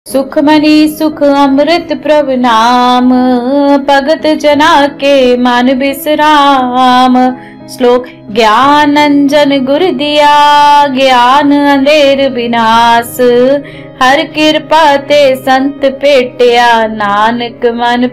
सुखमणि सुख अमृत प्रभु नाम, भगत जना के मन बिसराम। श्लोक ज्ञान अंजन गुर दिया, ज्ञान अंधेर विनाश। हर कृपा ते संत पेटिया, नानक मन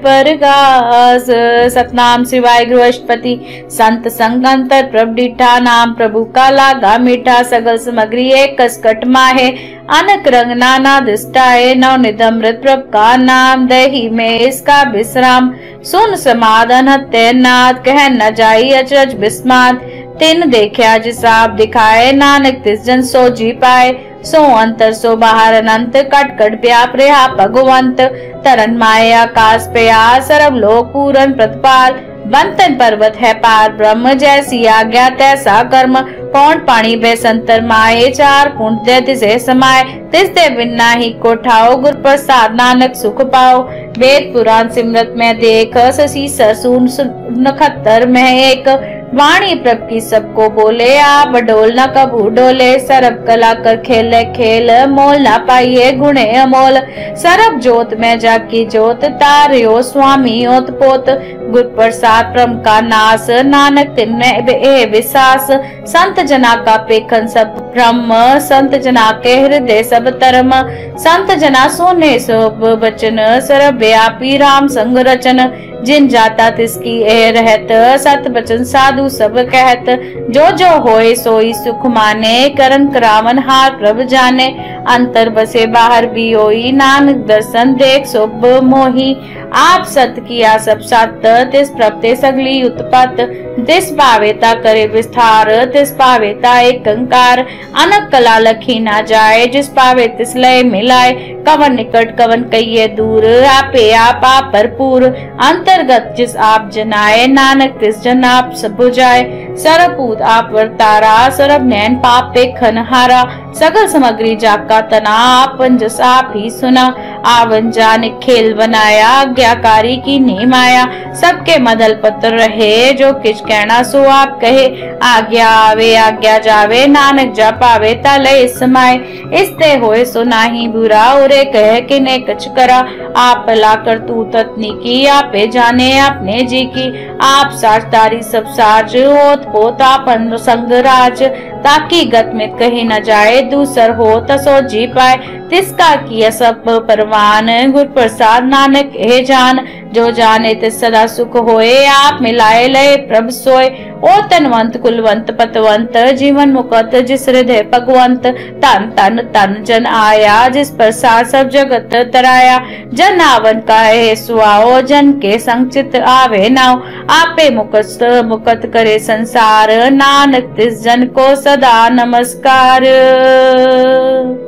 परगास। सतनाम शिवाय गुरु अष्टपति, संत संग अंतर प्रभ डिठा। नाम प्रभु का लागा मीठा, सगल सामग्री एक कसकट माहे। अनक रंग नाना दिष्टाए, नवनिध अमृत प्रभ का नाम। दही में इसका विश्राम, सुन समाधान हत्यनाथ। कह न जाई अचरज विस्मात, तिन देखा जिस आप दिखाए। नानक तिस जन सो जी पाए, सो अंतर सो बाहर अनंत। कट कट व्याप रहा भगवंत, तरन माए आकाश पे आ। सर्व लोक पूरन प्रतिपाल, बंतन पर्वत है पार ब्रह्म। जैसी आज्ञा तैसा कर्म, कौन पानी बे संतर माए। चार कुंड दे तिसे समाये, तिस दे बिना ही को ठाओ। गुर प्रसाद नानक सुख पाओ, वेद पुराण सिमरत में देख। शशि सरसून नखत्तर में एक, वाणी प्रभ की सबको बोले। आप डोल न कबू डोले, सरब कला कर खेले खेल। मोल ना पाइये गुणे अमोल, सरब जोत में जाकी जोत। तार्यो स्वामी ओत पोत, गुर प्रसाद प्रम का नास। नानक तिन्ने विश्वास, संत जना का पेखन सब ब्रह्म। संत जना के हृदय सब धर्म, संत जना सोने सब बचन। सरब व्यापी राम संग रचन, जिन जाता तिसकी ए रहत। सत बचन साधु सब कहत, जो जो होए सोई सुख माने। करन करावन हार प्रभ जाने, अंतर बसे बाहर भी होई। नानक दर्शन देख सुब मोही, आप सत किया सब सत। तिस प्रभते सगली उत्पत, तिस पावेता करे विस्तार। तिस पावेता एक कंकार, अनक कला लखी ना जाए। जिस पावे तिस लय मिलाए, कवन निकट कवन कहिए दूर। आपे आप भरपूर, अंतर्गत जिस आप जनाए। नानक तिस जन आप सब बुझाए, सरपूत आप वर्तारा। सरब नैन पाप पे खनहारा, सगल सामग्री जाका तना। आपन जस आप ही सुना, आवन जान खेल बनाया। आज्ञाकारी की नीम आया, सबके मदल पत्र रहे। जो किछ कहना सो आप कहे, आज्ञा आवे आज्ञा जावे। नानक जप आवे तले समाये, इसते होए सो नाही बुरा। उरे कह कि ने कछ करा, आप भला कर तू तत्नी की। आपे जाने अपने जी की, आप साजदारी सब साज। होत पोत आपन संग राज, ताकि गत में कही न जाए। दूसर हो तसो जी पाए, तिसका किया सब परवान। गुर प्रसाद नानक ए जान, जो जाने तिस सदा सुख होए। आप मिलाए लय प्रभ सोए, ओ तनवंत कुलवंत पतवंत। जीवन मुकत जिस हृदय भगवंत, तन तन तन जन आया। जिस प्रसाद सब जगत तराया, जन आवन का है सुआओ। जन के संचित आवे नाव, आपे मुकत मुकत करे संसार। नानक तिस जन को सदा नमस्कार।